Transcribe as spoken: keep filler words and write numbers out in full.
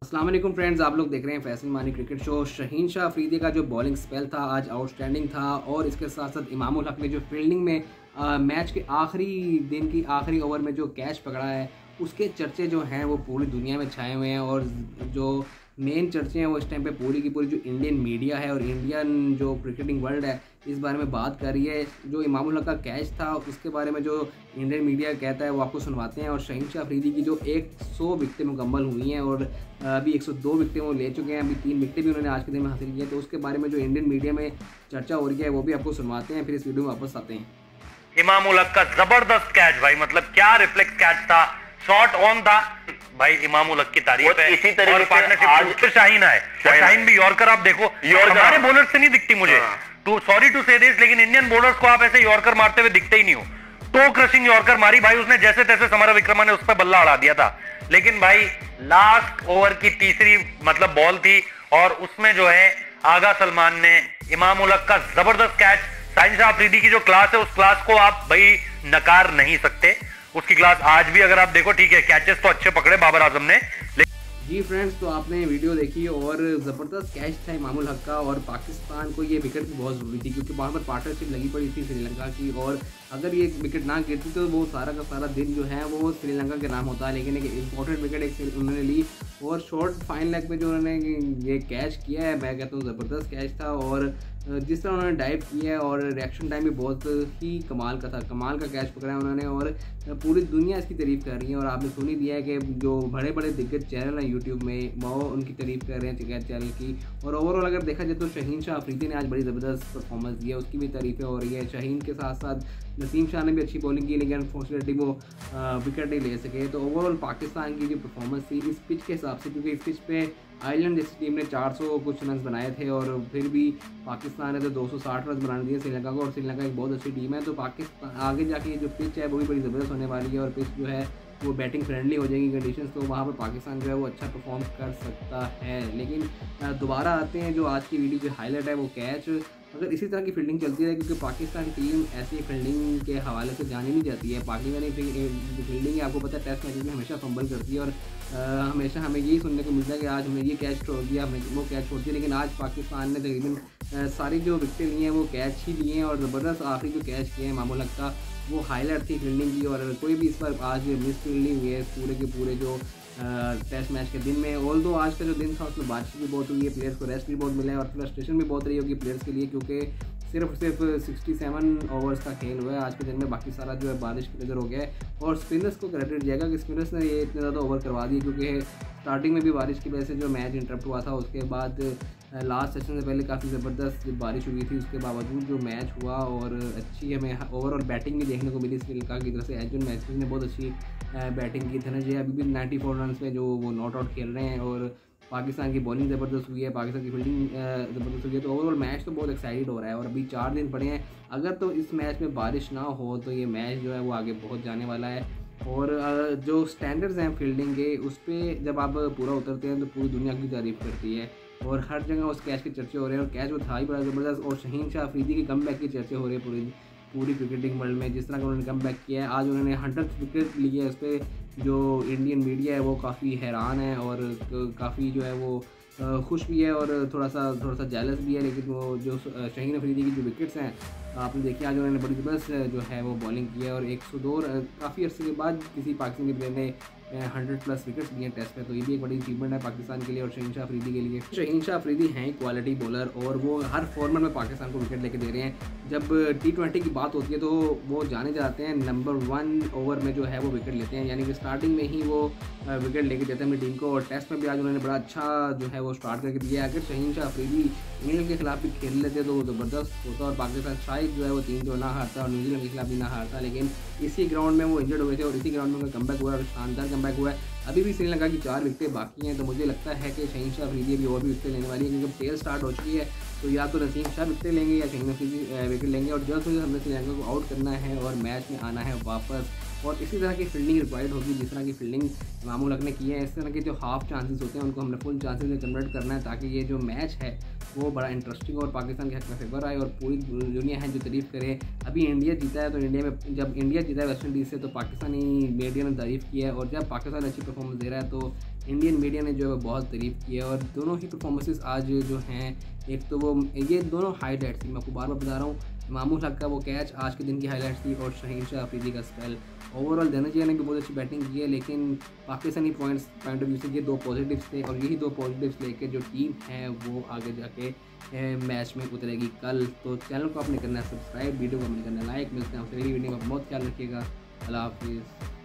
अस्सलाम वालेकुम फ्रेंड्स, आप लोग देख रहे हैं फैसल मानी क्रिकेट शो। शहीन शाह अफरीदी का जो बॉलिंग स्पेल था आज आउटस्टैंडिंग था और इसके साथ साथ इमामुल हक ने जो फील्डिंग में आ, मैच के आखिरी दिन की आखिरी ओवर में जो कैच पकड़ा है उसके चर्चे जो हैं वो पूरी दुनिया में छाए हुए हैं। और जो मेन चर्चे हैं वो इस टाइम पे पूरी की पूरी जो इंडियन मीडिया है और इंडियन जो क्रिकेटिंग वर्ल्ड है इस बारे में बात कर रही है। जो इमामुल हक का कैच था उसके बारे में जो इंडियन मीडिया कहता है वो आपको सुनवाते हैं। और शहीन शाह अफरीदी की जो सौ विकटें मुकम्मल हुई हैं और अभी एक सौ दो विकटें वो ले चुके हैं, अभी तीन विकटें भी उन्होंने आज के दिन में हासिल की है, तो उसके बारे में जो इंडियन मीडिया में चर्चा हो रही है वो भी आपको सुनवाते हैं। फिर इस वीडियो में वापस आते हैं। इमामुल हक का जबरदस्त कैच भाई, मतलब क्या रिफ्लेक्स कैच था, शॉट ऑन था भाई। इमामुल हक की तारीफ है। इसी तरीके से आज फिर शाहीन आए। शाहीन भी यॉर्कर, आप देखो हमारे बॉलर से नहीं दिखती मुझे, to sorry to say this, लेकिन इंडियन बॉलर्स को आप ऐसे यॉर्कर मारते हुए दिखते ही नहीं हो। तो क्रशिंग यॉर्कर मारी भाई उसने, जैसे तैसे समर विक्रमा ने उस पर बल्ला उड़ा दिया था। लेकिन भाई लास्ट ओवर की तीसरी मतलब बॉल थी और उसमें जो है आगा सलमान ने इमामुल हक का जबरदस्त कैच, शहीन शाह अफरीदी की जो क्लास है उस क्लास को आप भाई नकार नहीं सकते। उसकी क्लास आज भी अगर आप देखो, ठीक है कैचेस तो अच्छे पकड़े बाबर आजम ने। जी फ्रेंड्स, तो आपने वीडियो देखी और ज़बरदस्त कैच था इमामुल हक का और पाकिस्तान को ये विकेट भी बहुत ज़रूरी थी क्योंकि वहाँ पर पार्टनरशिप लगी पड़ी थी श्रीलंका की, और अगर ये विकेट ना गिरती तो वो सारा का सारा दिन जो है वो श्रीलंका के नाम होता है। लेकिन एक इंपॉर्टेंट विकेट एक उन्होंने ली और शॉर्ट फाइन लेग पे जो उन्होंने ये कैच किया है, मैं कहता हूँ ज़बरदस्त कैच था। और जिस तरह उन्होंने डाइव किया है और रिएक्शन टाइम भी बहुत ही कमाल का था, कमाल का कैच पकड़ा है उन्होंने और पूरी दुनिया इसकी तारीफ़ कर रही है। और आपने सुनी दिया है कि जो बड़े बड़े दिग्गज चैनल हैं यूट्यूब में वो उनकी तारीफ़ कर रहे हैं क्रिकेट चैनल की। और ओवरऑल अगर देखा जाए तो शहीन शाह अफरीदी ने आज बड़ी ज़बरदस्त परफॉर्मेंस दी है, उसकी भी तारीफ़ें हो रही है। शहीन के साथ साथ नसीम शाह ने भी अच्छी बॉलिंग की, लेकिन अनफॉर्चुनेटली वो विकेट नहीं ले सके। तो ओवरऑल पाकिस्तान की जो परफॉर्मेंस थी इस पिच के हिसाब से, क्योंकि इस पिच पे आयरलैंड जैसी टीम ने चार सौ कुछ रन बनाए थे और फिर भी पाकिस्तान ने तो दो सौ साठ रन बना दिए श्रीलंका को, और श्रीलंका एक बहुत अच्छी टीम है। तो पाकिस्तान आगे जाके ये जो पिच है वो भी बड़ी ज़बरदस्त होने वाली है और पिच जो है वो बैटिंग फ्रेंडली हो जाएगी कंडीशंस, तो वहाँ पर पाकिस्तान जो है वो अच्छा परफॉर्म कर सकता है। लेकिन दोबारा आते हैं जो आज की वीडियो जो हाईलाइट है वो कैच। अगर इसी तरह की फील्डिंग चलती है, क्योंकि पाकिस्तान टीम ऐसी फील्डिंग के हवाले से जानी नहीं जाती है, पाकिस्तानी फील्डिंग है आपको पता है टेस्ट मैच में हमेशा फंबल करती है और आ, हमेशा हमें यही सुनने को मिलता है कि आज हमने ये कैच छोड़ दिया, हमने वो कैच छोड़ दिया। लेकिन आज पाकिस्तान ने तकरीबन सारी जो विकेटें ली हैं वो कैच ही लिए हैं और ज़बरदस्त आखिरी जो कैच किए हैं इमामुल हक का वो हाईलाइट थी फील्डिंग की। और कोई भी इस पर आज मिस फील्डिंग हुई है पूरे के पूरे जो टेस्ट मैच के दिन में। ऑल दो आज का जो दिन था उसमें बारिश भी बहुत हुई है, प्लेयर्स को रेस्ट भी बहुत मिला है और फ्रस्ट्रेशन भी बहुत रही होगी प्लेयर्स के लिए, क्योंकि सिर्फ सिर्फ सड़सठ ओवर्स का खेल हुआ है आज के दिन में, बाकी सारा जो है बारिश की नज़र हो गया है। और स्पिनर्स को क्रेडिट जाएगा कि स्पिनर्स ने ये इतने ज़्यादा ओवर करवा दिए, क्योंकि स्टार्टिंग में भी बारिश की वजह से जो मैच इंटरप्ट हुआ था, उसके बाद लास्ट सेशन से पहले काफ़ी ज़बरदस्त बारिश हुई थी, उसके बावजूद जो मैच हुआ और अच्छी हमें ओवरऑल बैटिंग भी देखने को मिली श्रीलंका की तरफ से। एजुन मैथ्यूज ने बहुत अच्छी बैटिंग की, धनंजय अभी भी नाइन्टी फोर रन में जो वो नॉट आउट खेल रहे हैं और पाकिस्तान की बॉलिंग ज़बरदस्त हुई है, पाकिस्तान की फील्डिंग ज़बरदस्त हुई है। तो ओवरऑल मैच तो बहुत एक्साइटेड हो रहा है और अभी चार दिन पड़े हैं। अगर तो इस मैच में बारिश ना हो तो ये मैच जो है वो आगे बहुत जाने वाला है। और जो स्टैंडर्ड्स हैं फील्डिंग के उस पर जब आप पूरा उतरते हैं तो पूरी दुनिया की तारीफ़ करती है और हर जगह उस कैच के चर्चे हो रहे हैं और कैच वो था ही बड़ा ज़बरदस्त। और शहीन शाह अफरीदी के कम बैक की चर्चे हो रही है पूरी पूरी क्रिकेटिंग वर्ल्ड में, जिस तरह का उन्होंने कम बैक किया है। आज उन्होंने हंड्रेड विकेट ली है, उस पर जो इंडियन मीडिया है वो काफ़ी हैरान है और काफ़ी जो है वो खुश भी है और थोड़ा सा थोड़ा सा जेलस भी है। लेकिन वो जो शहीन अफरीदी की जो विकेट्स हैं आपने देखी, आज उन्होंने बड़ी ज़बरदस्त जो है वो बॉलिंग की है और एक सौ दो काफ़ी अर्से के बाद किसी पाकिस्तानी प्लेयर ने हंड्रेड प्लस विकेट्स लिए टेस्ट में, तो ये भी एक बड़ी अचीवमेंट है पाकिस्तान के लिए और शहीन शाह अफरीदी के लिए। शहीन शाह अफरीदी हैं क्वालिटी बॉलर और वो हर फॉर्मेट में पाकिस्तान को विकेट लेके दे रहे हैं। जब टी ट्वेंटी की बात होती है तो वो जाने जाते हैं नंबर वन ओवर में जो है वो विकेट लेते हैं, यानी कि स्टार्टिंग में ही वो विकेट लेके देते हैं अपनी टीम को। और टेस्ट में भी आज उन्होंने बड़ा अच्छा जो है वो स्टार्ट करके दिया है। अगर शहीन शाह अफरीदी इंग्लैंड के खिलाफ भी खेल लेते तो वो ज़बरदस्त होता और पाकिस्तान शायद जो है वो तीन तो ना हारता और न्यूजीलैंड के खिलाफ भी ना हारता। लेकिन इसी ग्राउंड में वो इंजर्ड हुए थे और इसी ग्राउंड में उनका कमबैक हुआ और शानदार कमबैक हुआ है। अभी भी श्रीलंका की चार विकेटें बाकी हैं, तो मुझे लगता है कि शहीन शाह अफरीदी भी और भी विकेट लेने वाली है, क्योंकि टेल स्टार्ट हो चुकी है। तो या तो नसीम शाह विकेट लेंगे या शहीन अफरीदी विकेट लेंगे और जल्द से जल्द हमने श्रीलंका को आउट करना है और मैच में आना है वापस। और इसी तरह की फील्डिंग रिक्वायर्ड होगी जिस तरह की फील्डिंग इमामुल हक ने की है। इस तरह के जो हाफ चांसेस होते हैं उनको हमने फुल चांसेस में कन्वर्ट करना है, ताकि ये जो मैच है वो बड़ा इंटरेस्टिंग और पाकिस्तान के हक में फेवर आए और पूरी दुनिया है जो तारीफ़ करे। अभी इंडिया जीता है तो इंडिया में जब इंडिया जीता है वेस्ट इंडीज़ से तो पाकिस्तानी मीडिया ने तारीफ़ की है, और जब पाकिस्तान अच्छी परफॉर्मेंस दे रहा है तो इंडियन मीडिया ने जो है बहुत तारीफ़ की है और दोनों ही परफॉर्मेंसेस आज जो हैं, एक तो वो ये दोनों हाईलाइट्स थी। मैं आपको बार बार बता रहा हूँ, इमामुल हक का वो कैच आज के दिन की हाईलाइट्स थी और शाहीन शाह अफरीदी का स्पेल। ओवरऑल धनंजय ने भी बहुत अच्छी बैटिंग की है, लेकिन Pakistani points point of view से ये दो पॉजिटिव्स थे और यही दो पॉजिटिव्स लेके जो टीम है वो आगे जाके मैच में उतरेगी कल। तो चैनल को आपने करना है सब्सक्राइब, वीडियो को आपने करना है लाइक। मिलते हैं आपसे अगली वीडियो में, बहुत ख्याल रखिएगा। अल्लाह हाफिज़।